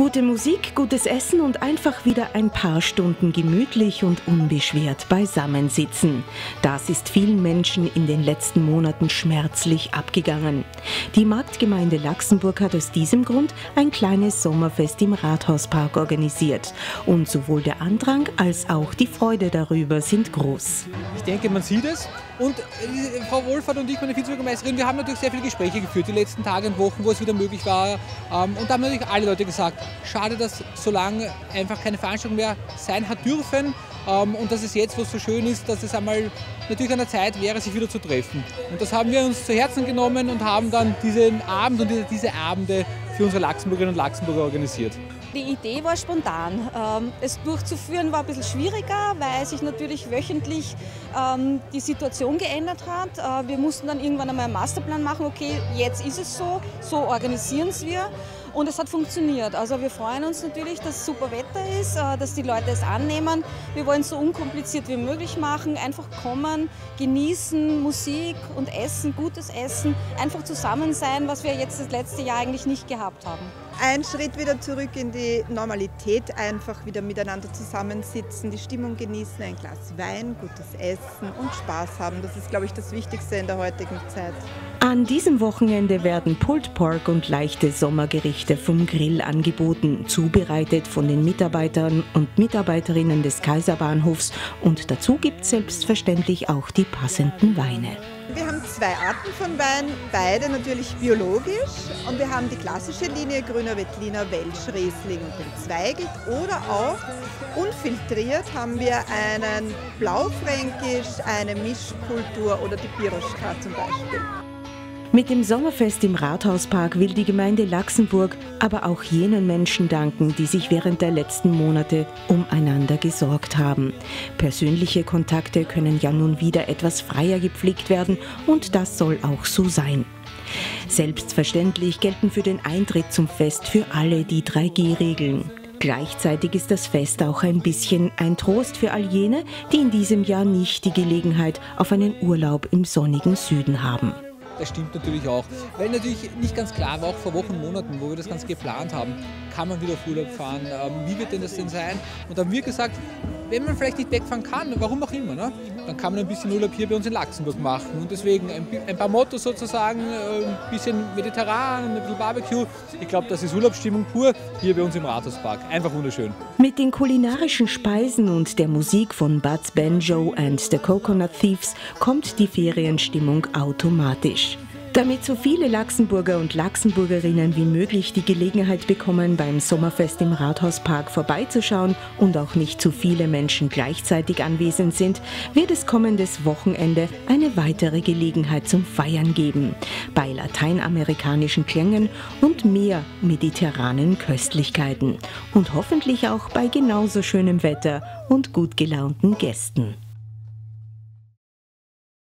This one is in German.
Gute Musik, gutes Essen und einfach wieder ein paar Stunden gemütlich und unbeschwert beisammensitzen. Das ist vielen Menschen in den letzten Monaten schmerzlich abgegangen. Die Marktgemeinde Laxenburg hat aus diesem Grund ein kleines Sommerfest im Rathauspark organisiert. Und sowohl der Andrang als auch die Freude darüber sind groß. Ich denke, man sieht es. Und Frau Wohlfahrt und ich, meine Vizebürgermeisterin, wir haben natürlich sehr viele Gespräche geführt, die letzten Tage und Wochen, wo es wieder möglich war. Und da haben natürlich alle Leute gesagt, schade, dass so lange einfach keine Veranstaltung mehr sein hat dürfen. Und dass es jetzt, wo es so schön ist, dass es einmal natürlich an der Zeit wäre, sich wieder zu treffen. Und das haben wir uns zu Herzen genommen und haben dann diesen Abend und diese Abende für unsere Laxenburgerinnen und Laxenburger organisiert. Die Idee war spontan. Es durchzuführen war ein bisschen schwieriger, weil sich natürlich wöchentlich die Situation geändert hat. Wir mussten dann irgendwann einmal einen Masterplan machen, okay, jetzt ist es so, so organisieren es wir. Und es hat funktioniert. Also wir freuen uns natürlich, dass super Wetter ist, dass die Leute es annehmen. Wir wollen es so unkompliziert wie möglich machen, einfach kommen, genießen, Musik und Essen, gutes Essen, einfach zusammen sein, was wir jetzt das letzte Jahr eigentlich nicht gehabt haben. Ein Schritt wieder zurück in die Normalität, einfach wieder miteinander zusammensitzen, die Stimmung genießen, ein Glas Wein, gutes Essen und Spaß haben. Das ist, glaube ich, das Wichtigste in der heutigen Zeit. An diesem Wochenende werden Pulled Pork und leichte Sommergerichte vom Grill angeboten, zubereitet von den Mitarbeitern und Mitarbeiterinnen des Kaiserbahnhofs, und dazu gibt es selbstverständlich auch die passenden Weine. Wir haben zwei Arten von Wein, beide natürlich biologisch, und wir haben die klassische Linie Grüner Veltliner, Welsch, Riesling und den Zweigelt, oder auch unfiltriert haben wir einen Blaufränkisch, eine Mischkultur oder die Piroschka zum Beispiel. Mit dem Sommerfest im Rathauspark will die Gemeinde Laxenburg aber auch jenen Menschen danken, die sich während der letzten Monate umeinander gesorgt haben. Persönliche Kontakte können ja nun wieder etwas freier gepflegt werden, und das soll auch so sein. Selbstverständlich gelten für den Eintritt zum Fest für alle die 3G-Regeln. Gleichzeitig ist das Fest auch ein bisschen ein Trost für all jene, die in diesem Jahr nicht die Gelegenheit auf einen Urlaub im sonnigen Süden haben. Das stimmt natürlich auch, weil natürlich nicht ganz klar war, auch vor Wochen, Monaten, wo wir das Ganze geplant haben, kann man wieder auf Urlaub fahren, wie wird denn das denn sein? Und da haben wir gesagt, wenn man vielleicht nicht wegfahren kann, warum auch immer, ne? Dann kann man ein bisschen Urlaub hier bei uns in Laxenburg machen. Und deswegen ein paar Mottos sozusagen, ein bisschen mediterran, ein bisschen Barbecue. Ich glaube, das ist Urlaubsstimmung pur hier bei uns im Rathauspark. Einfach wunderschön. Mit den kulinarischen Speisen und der Musik von Bud's Banjo and the Coconut Thieves kommt die Ferienstimmung automatisch. Damit so viele Laxenburger und Laxenburgerinnen wie möglich die Gelegenheit bekommen, beim Sommerfest im Rathauspark vorbeizuschauen und auch nicht zu viele Menschen gleichzeitig anwesend sind, wird es kommendes Wochenende eine weitere Gelegenheit zum Feiern geben. Bei lateinamerikanischen Klängen und mehr mediterranen Köstlichkeiten. Und hoffentlich auch bei genauso schönem Wetter und gut gelaunten Gästen.